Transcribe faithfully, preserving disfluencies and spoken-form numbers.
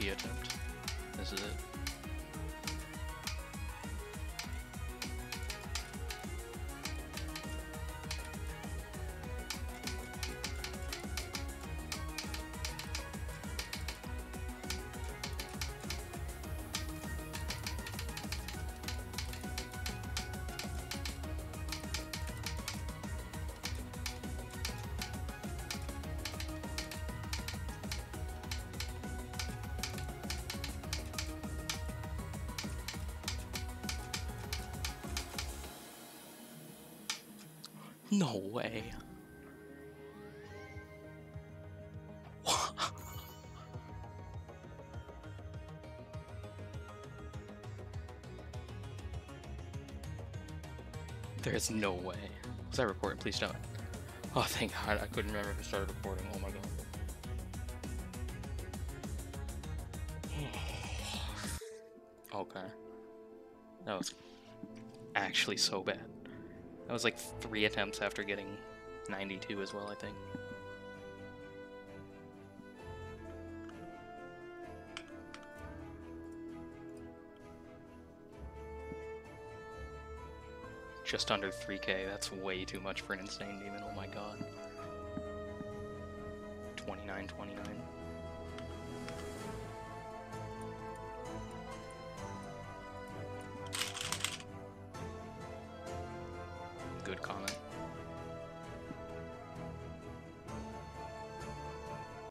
T attempt. This is it. No way. There's no way. Was I recording? Please don't. Oh, thank God. I couldn't remember if I started recording. Oh my God. Okay. That was actually so bad. That was like three attempts after getting ninety-two as well, I think. Just under three K, that's way too much for an insane demon, oh my God. twenty-nine twenty-nine. Good comment.